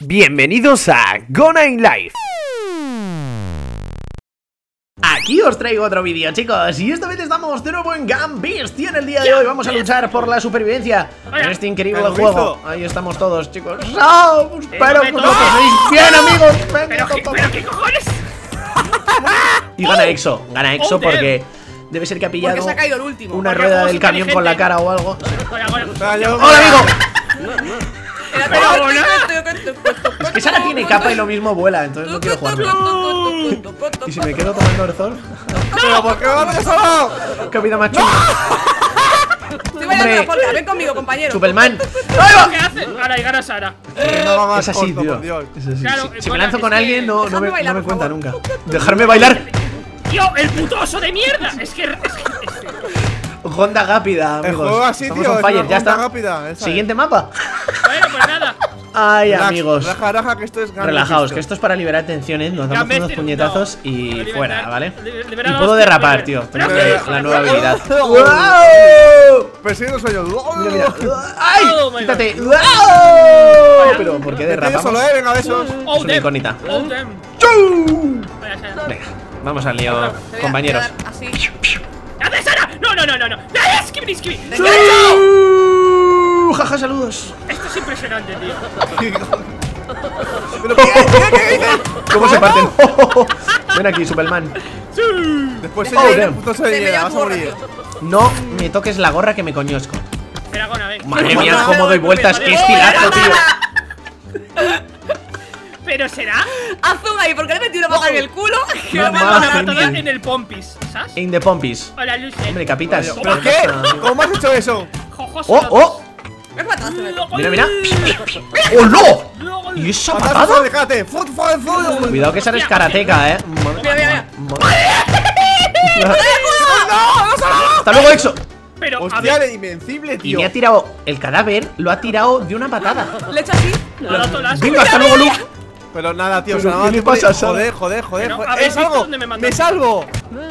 Bienvenidos a Gonna in Life. Aquí os traigo otro vídeo, chicos, y esta vez estamos de nuevo en Gun Beast. Y en el día de hoy vamos a luchar por la supervivencia en este increíble juego. Ahí estamos todos, chicos. Espero que lo paséis bien, amigos. ¿Pero qué cojones? Y gana Exo porque debe ser que ha pillado se ha caído el último. una rueda del camión con la cara o algo. Hola, ¡Hola, amigo! Es que Sara tiene capa y lo mismo vuela, entonces no quiero jugarlo. ¿Y si me quedo tomando Orzol? ¿Pero por qué vamos a solo? ¡Qué vida más chula! Estoy bailando la polka, ven conmigo, compañero. Superman. ¿Qué haces? Ahora y gana Sara. Es así, tío. Es así. Claro, Si me lanzo con alguien, no Déjame me bailar, por cuenta favor. nunca. ¡Dejarme bailar! ¡Tío, el puto oso de mierda! Es que Honda rápida, El amigos. juego así, Estamos tío. on fire, es una ya está. ronda rápida, esa Siguiente mapa. Bueno, pues nada. Ay, Relax, amigos. Relaja, que esto es Gun Relajaos, Beast. que esto es para liberar tensiones. Nos damos unos puñetazos y Liberar- fuera, ¿vale? liberar Y a puedo los- derrapar, tío. Tengo la nueva habilidad. Persigue los sueños. Mira, mira. ¡Ay! Oh my ¡Quítate! God. Pero, ¿por qué Yo derrapamos? solo, venga, besos. Oh, Es una incógnita. Oh, damn. Vaya, Sara. Venga, vamos al lío, compañeros. Así. ¡Haz Sara! ¡No! ¡No! ¡Skibidi! Jaja, saludos. Esto es impresionante, tío. ¿Pero qué dices? ¿Cómo se parten? Ven aquí, Superman. Después se Oh, llega el damn. puto Se me se llama vas a morir. No me toques la gorra que me coñosco. Espera, Gona, ven. Madre mía, cómo doy vueltas. ¡Qué estilazo, tío! ¿Pero será? Haz zoom ahí, porque le he metido una pata en el culo. Que No lo más, mando una gente. patada en el pompis, ¿sabes? In the pompis. Hola, Lucy. Hombre, capitas. ¿Pero qué? ¿Cómo has hecho eso? ¡Oh! ¿Qué patadas te meto? Mira, mira. ¡Oh, no! ¿Y esa patada? Déjate. Cuidado que esa es karateca, Mira. Hasta luego, Exo. Pero, a Hostia, ver, el invencible, Y tío. me ha tirado el cadáver, lo ha tirado de una patada. Le he hecho así. le ha dado todo el asco. Venga, hasta luego, Luke. Pero nada, tío. ¿Pero o sea, qué le nada, pasa, Sara? Joder. Pero, joder. ¿habéis visto ¡Salgo! dónde me mandaste? ¡Me salgo!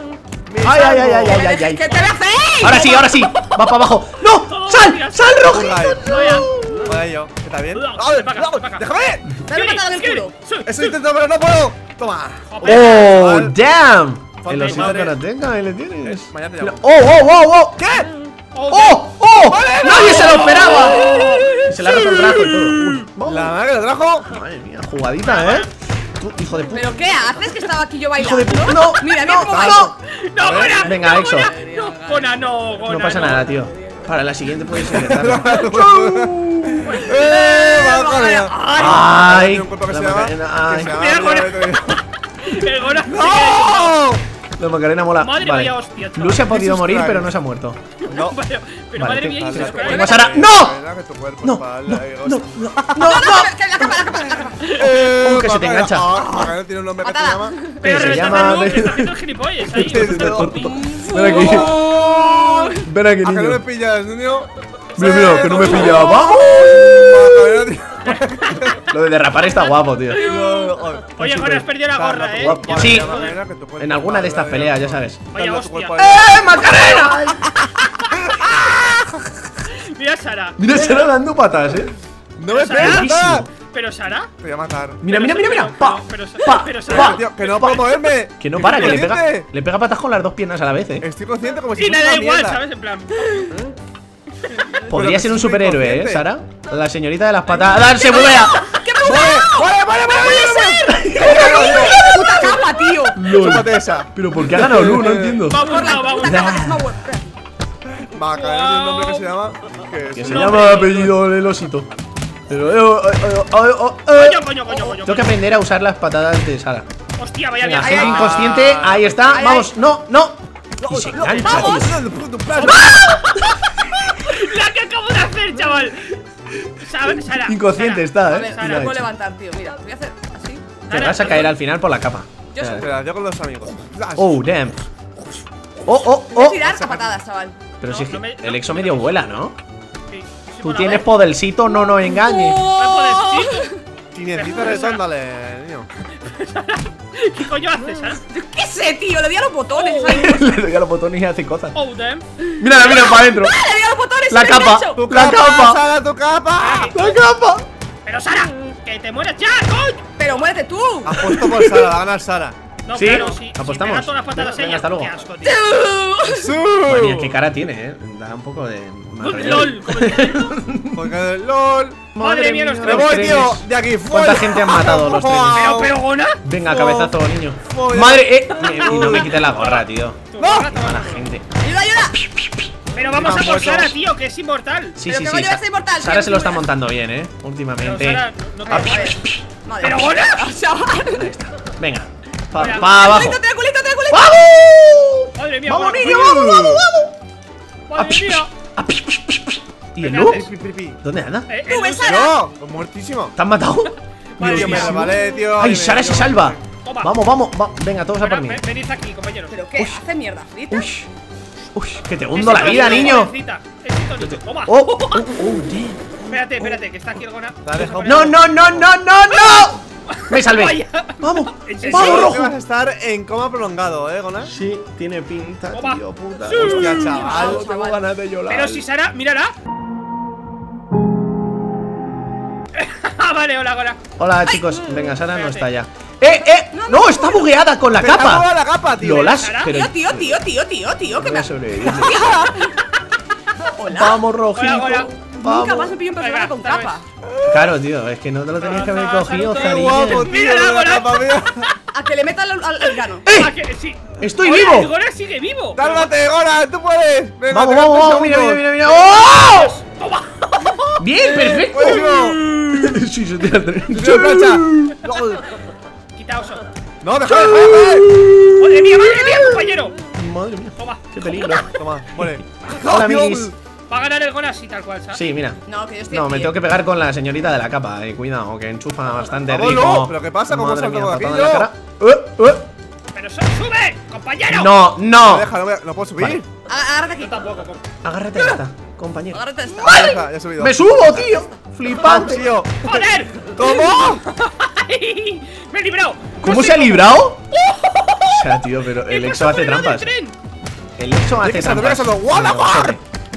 Ay. ¿Qué te voy a hacer? Ahora sí. Va para abajo. ¡No! ¡Sal! ¡Sal, rojito! Vaya yo. ¿Está bien? Ven para acá. ¡Déjame! Dale una patada en el culo. Eso intento, pero no puedo. Toma. ¡Oh, damn! Falta El osito madre. karateca, ahí le tienes. Mañana te Mira. llamo. ¡Oh! ¿Qué? ¡Oh! ¡Nadie se lo esperaba! Y se le ha roto el brazo y todo. Uy, vamos. La madre que lo trajo. Madre mía, jugadita, ¿eh? Tú, hijo de puta. ¿Pero qué haces? Que estaba aquí yo Hijo bailando. de puta. No, Mira, no, cómo no. ¡No, Gona! Venga, no, Exo. Gona, no, Gona, No pasa nada, tío. Para la siguiente puedes intentarlo. Macarena. Ay, Tiene un cuerpo que la se llama. Macarena, ay. que se llama- Mira, El Gona. ¡No! La Macarena mola. Madre Vale. mía, hostia, chaval. Lucy ha podido Jesus morir, Christ. pero no se ha muerto. No. Pero Vale, madre ¿qué mía, pasa? Jesus Christ. Venga, Sara. ¡No! No. Que la capa. Que se te engancha. Macarena tiene un nombre que se Patada. llama. Pero se reventando llama- el Luke, está haciendo el gilipollas ahí. Ven aquí. Ven aquí, ¿A que no me niño. pillas, niño? Mira, que no me pilla. ¡Vamos! Macarena, tío. Lo de derrapar está guapo, tío. Oye, Gona, has perdido la gorra, eh. guapo. Sí. Macarena, que tu cuerpo En alguna de estas vale, peleas, ya sabes. Vaya Dale tu hostia. cuerpo ahí. ¡Macarena! Mira, Sara. Mira, Sara dando patas, ¡No me Sara. pegues, Sara! Pero, Sara. Te voy a matar. Mira. Pa, Pero, pa, Sara. pa. Tío, que no puedo moverme. Que no para, que Estoy consciente. le pega patas con las dos piernas a la vez, Estoy consciente como si Y fuese me da una igual, mierda. ¿sabes? En plan. Podría que ser un soy superhéroe, inconsciente. Sara. La señorita de las patadas. ¡Se buguea! ¡Vale! Puta capa, tío. Chúpate esa. Pero ¿por qué ha ganado Lu? No entiendo. Vamos, no, vamos. Puta capa, que es más buena. Macarena tiene un nombre que se llama. Que se No, llama pero- apellido el osito. Pero Coño. tengo que aprender a usar las patadas de Sara. Hostia, vaya Venga, viaje. soy inconsciente. Ahí está. Ay, Vamos. No. Y se engancha, tío. La que acabo de hacer, chaval. Sara. Inconsciente Sara. está, A ¿eh? ver, Y si lo ha me puedo hecho. levantar, tío. Mira, voy a hacer así. Te vas a caer al final por la capa. Yo sé. Espera, yo con los amigos. Oh, damn. Voy a tirar a patadas, chaval. Pero si es que no me- el Exo medio vuela, ¿no? Sí, Tú por tienes ahora. podercito, no nos engañes. No puedes, sí. Quinientito redóndale, niño. ¿Qué coño haces, Sara? Yo qué sé, tío. Le di a los botones. Le doy a los botones y hace cosas. Oh, damn. Mira para adentro. Le di a los botones. La y me capa. engancho. ¡Tu La capa. Sara, tu capa! La capa. Pero Sara, que te mueras ya, coño. Pero muérete tú. Apuesto por Sara, va a ganar Sara. No, ¿Sí? claro, sí. Apostamos. Si pega todas las patadas Venga, ella, hasta luego. qué asco, tío. Madre mía, qué cara tiene, Da un poco de... LOL, como dice. Porque LOL. Madre mía, los Me tres. voy, tío, de aquí. ¿Cuánta gente han matado los trenes? Pero Gona. Venga, cabezazo, niño. Voy. Madre, y no me quites la gorra, tío. ¡No! Mala gente. Ayuda, ayuda. Pero vamos a por muertos. Sara, tío, que es inmortal. Sí, Pero sí, que sí. coño es inmortal, Sara que se lo está es montando bien, Pero últimamente. Sara, no te Madre. Pero Gona. Chaval. Ahí está. Venga. Pa Mira, abajo. Triangulito, triangulito, triangulito. ¡Vamos! Madre mía, ¡Vamos, Gona. niño! ¡Vamos, vamos, vamos! Madre mía. ¿Y el ¿Qué Lu? haces? ¿Dónde anda? Tú, ves, Sara. No, muertísimo. ¿Te han matado? Madre Tío, me mía. resbalé, tío. ¡Ay, y Sara me- se salva! Toma. Vamos, vamos, venga, todos a Gona, por mí. venid aquí, compañeros. ¿Pero qué? ¿Hace mierda frita? Uy, uy, que te hundo la vida, niño. Jovencita, ese tonito, toma. Oh, tío. Espérate, que está aquí el Gona. Te ha dejado- No, no, no, no, no, no. Me salvé. Vaya. Vamos, ¿En serio? vamos, Creo que rojo. vas a estar en coma prolongado, Gona. Sí, tiene pinta, Toma. tío, puta. Hostia, chaval. Tengo ganas de llorar. Pero si Sara, mírala. Ah, vale, hola, Gona. Hola, chicos. Venga, Sara no Espérate. está ya. No, está bugueada con la Te está capa. la capa, tío. Lolas, Sara. pero Tío, que voy me. a sobrevivir. Hola. Vamos, rojito. Hola, hola. Nunca más Vamos. me pillo un personaje Venga, con otra vez. capa. Claro, tío, es que no te lo tenías que haber Salud, cogido, salud, Qué Zarilla. guapo, tío. Mira la La Gona. capa, mira. A que le meta al grano. Ah, que sí. ¡Estoy Hola, vivo! el Gona sigue vivo. Cálmate, Gona, tú puedes. Venga, Vamos, te vamos, quedan vamos, mira, 3 mira, mira, mira. ¡Oh! Toma. Bien, perfecto. Buenísimo. Sí, se tira el tren. Tío, plancha. Quitaos. No, deja. Madre mía, compañero. Madre mía, Toma. qué peligro. Toma, muere. Hola, amiguis. Va a ganar el Gona así, tal cual, ¿sabes? Sí, mira. No, que yo estoy No, aquí, me tengo que pegar con la señorita de la capa, cuidado, que enchufa bastante Vamos, rico. no, ¿pero qué pasa? ¿Cómo Madre salto mía, por aquí patada en la yo? cara. Pero sube, compañero. No, No, no. deja, no puedo subir. Vale. Agárrate aquí. Yo tampoco. Agárrate a esta, compañero. Agárrate a esta. Deja, ya he subido. ¡Me subo, tío! ¡Flipante! Tío. ¡Joder! ¿Cómo? ¡Ay! ¡Me he librado! ¿Cómo se ha librado? O sea, tío, pero el Exo hace trampas. El Exo hace Tienes que trampas. saltar, what the fuck.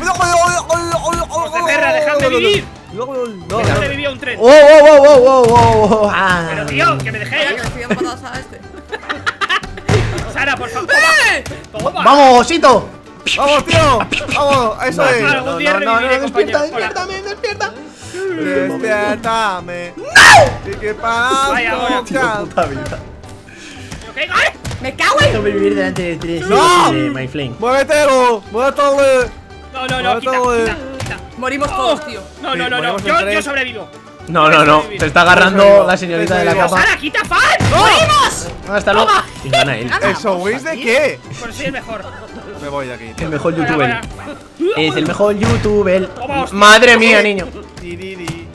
de perra, dejadme vivir. No, ¿Dónde vivía un tren? ¡Oh, oh, oh, oh, oh, oh! Ah. Pero tío, que me Venga, dejéis. que le estoy dando patadas a este. Sara, por favor. Toma. ¡Vamos, osito! Vamos, tío. Vamos, eso es. Claro. Algún día reviviré, despierta, compañero. despiértame, despierta. Despiértame. ¡No! Y que para. Vaya, ahora. Puta vida. ¿Pero qué? ¡Ay! ¡Me cago en! Sobrevivir delante de tres ¡No! de My Flame. Muévetelo. Muévetelo. No, quita. Morimos todos, tío. No, Sí, no. morimos en Yo tren. sobrevivo. No, no, no. Te está agarrando la señorita de la Pero, capa. ¡Sara, quita fan! ¡Morimos! Hasta luego. Y gana él. ¿Eso Wiz de qué? Por si es mejor. Me voy de aquí. El mejor Vaya, youtuber. vaya. Es el mejor youtuber. Toma, hostia. Madre mía, niño. Tiriri.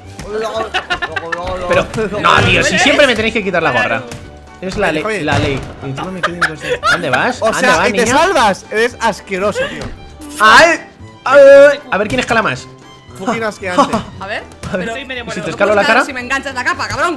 Pero, no, tío, si siempre me tenéis que quitar la gorra. Es la ley, Oye. la ley. Y encima me quedo inconsciente. ¿Dónde vas? O ¿Dónde sea, vas, y te niño? salvas. Eres asqueroso, tío. ¡Ay! ¡Ay! A ver quién escala más. Fucking asqueante. A ver. A ver, Estoy medio ¿y si muerto. te escalo la cara? Si me enganchas la capa, cabrón.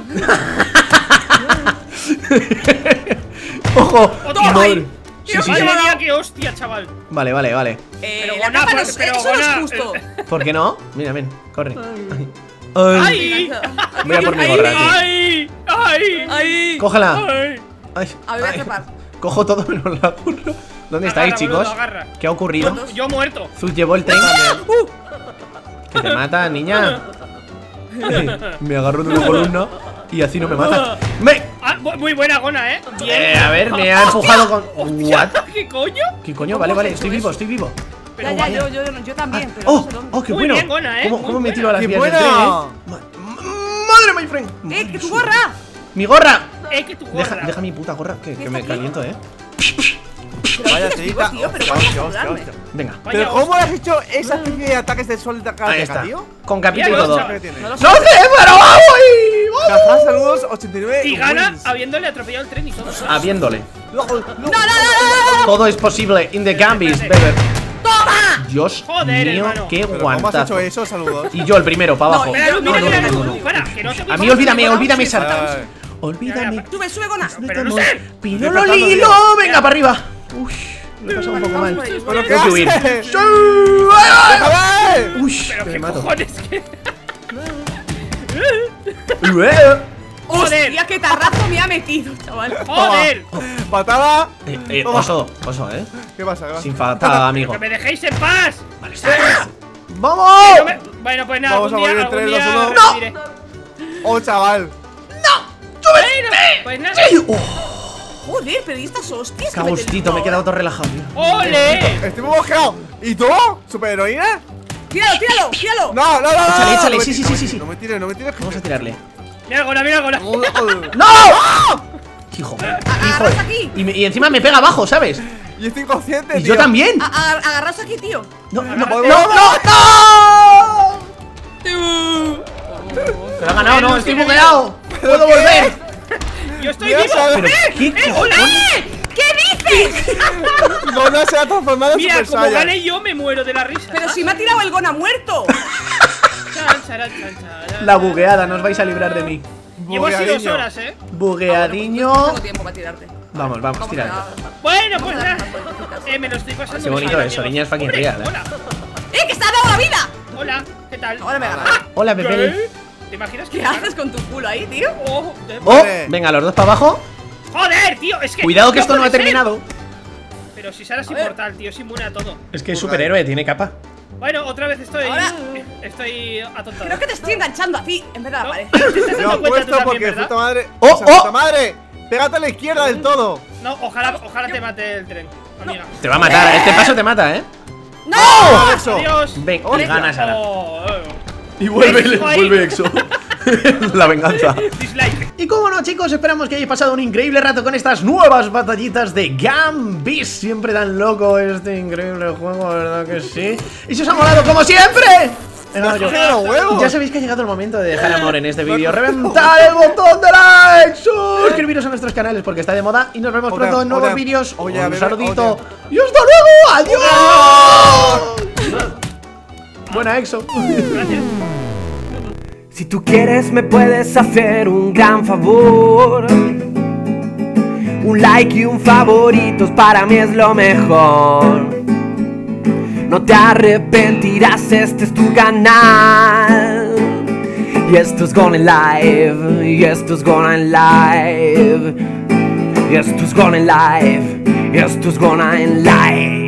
¡Ojo! Toma Madre. ahí. Sí, Tío, sí, Madre sí. mía, qué hostia, chaval. Vale, vale, vale. Pero La Gona, capa no es, pero eso no es Gona, justo. ¿Por qué no? Mira, ven, corre. Ay. Ay. ¡Ay! Voy a por mi gorra, tío. ¡Ay! ¡Ay! Ahí. Cógela. ¡Ay! Ay. A ver, voy a Ay. trepar. Cojo todo menos la gorra. ¿Dónde estáis, Agarra, chicos? boludo, agarra. ¿Qué ha ocurrido? Yo muerto. Zuz llevó el tren. Que te mata, niña. Me agarró de una columna y así no me mata. ¡Me! Ah, muy buena Gona, Bien. A ver, me ha empujado con. ¿What? ¿Qué coño? ¿Qué coño? Vale, vale, estoy vivo, estoy vivo. Pero Ya, vaya. yo también, pero ¡Oh! no sé dónde. ¡Oh, qué Muy bueno! bien, Gona, ¿Cómo, muy cómo me buena. tiro a las ¡Qué vías del buena! tren, ¡Madre, my friend! ¡Que tu gorra! ¡Mi gorra! Que tu gorra. Deja mi puta gorra, que me caliento, Vaya Tío, tirita. pero ¿cómo vas a ayudarme? Venga, Vaya, Pero ¿cómo has hecho esa especie de ataques de sol de ahí karateka, está. tío? Con capita y Mira, todo. chaval. ¿Qué tiene? No lo ¡No sé, pero vamos! Caja, saludos, 89. Y gana wins. habiéndole atropellado el tren y todo. Habiéndole. No. Todo es posible in the Gambis, baby. ¡Toma! Dios Joder, mío, hermano. qué Pero ¿cómo has guantazo. hecho eso? Saludos. Y yo el primero, para abajo. Mira, mira, No, mira, no, no, no. Para, que no te A mí olvídame, Sí, Sartán. Ay. Olvídame. Sube, sube, Gona. Pero no sé. Pinolo Estoy Lilo, tratando, venga para arriba. Uy, lo he pasado un poco Vamos mal. por ellos, ¿Pero qué Tengo que huir. haces? ¡Sí! ¡Ay, ay! ¡Déjame! Uy, Pero que me qué mato. cojones que. Joder. Hostia, qué tarrazo me ha metido, chaval. ¡Joder! Patada. Oso, ¿Qué pasa? sin patada, amigo. ¡Que me dejéis en paz! Vale, está. No ¡Vamos! me- Bueno, pues nada, Vamos a morir en algún 3, 2, día 1. repetiré. Oh, chaval. Bueno, pues nada. Joder, pero ¿y estas hostias? Qué gustito, me he quedado todo relajado, tío. ¡Ole! Estoy muy mosqueado. ¿Y tú? ¿Superheroína? Tíralo, tíralo, tíralo. No. Échale, échale, no me sí, sí, tires, sí, sí. No me tires. Vamos a tirarle. Mira Gona, mira Gona. ¡No! Hijo, Agarraos aquí. y encima me pega abajo, ¿sabes? Y estoy inconsciente, Y tío. yo también. Agarraos aquí, tío. No. Pero ha ganado, no, estoy bugueado. Puedo volver. Yo estoy Dios, vivo. Pero, ¿qué cojones? ¿Qué dices? Gona se ha transformado en Mira, Super como Saiyan. gane yo me muero de la risa. Pero si me ha tirado el Gona muerto. Chan, charan, chan, charan. La bugueada, no os vais a librar de mí. Llevo así 2 Bugueadiño. horas, Bugueadiño. No tengo tiempo para tirarte. Vamos, tira. Bueno, pues nada. Me lo estoy pasando. Qué bonito bien, eso, amigos. niña, es fucking Hombre, real, Hola, ¡Que se ha dado la vida! hola, ¿qué tal? Ahora me agarra. Hola, bebé. ¿Qué? ¿Te imaginas que ¿Qué haces con tu culo ahí, tío? Oh, Oh, venga, los dos para abajo. ¡Joder, tío! Es que. Cuidado que esto no ha puede ser. terminado. Pero si Sara es inmortal, tío, es inmune a todo. Es que es superhéroe, tiene capa. Bueno, otra vez estoy. Ahora- Estoy atontado. Creo que te estoy enganchando a ti en vez de a la ¿No? pared. ¿Te estás Lo dando cuenta tú apuesto también, porque verdad? puta madre. Oh, ¡Esa oh. puta madre! Pégate a la izquierda del todo. No, ojalá te mate el tren, amiga. Te va a matar, a este paso te mata, ¿eh? ¡No! Eso. Adiós. Ven, y gana Sara. Oh, Y vuelve Exo. La venganza. Dislike. Y como no, chicos, esperamos que hayáis pasado un increíble rato con estas nuevas batallitas de Gambis. Siempre tan loco este increíble juego, ¿verdad que sí? Y si os ha molado como siempre, ya sabéis que ha llegado el momento de dejar amor en este vídeo. Reventar el botón de like, suscribiros a nuestros canales porque está de moda. Y nos vemos pronto en nuevos vídeos. Un saludito y hasta luego. ¡Adiós! Buena, Exo. Gracias. Si tú quieres me puedes hacer un gran favor. Un like y un favoritos para mí es lo mejor. No te arrepentirás, este es tu canal. Y esto es Gonna Live. Y esto es Gonna Live. Y esto es Gonna Live. Y esto es Gonna Live.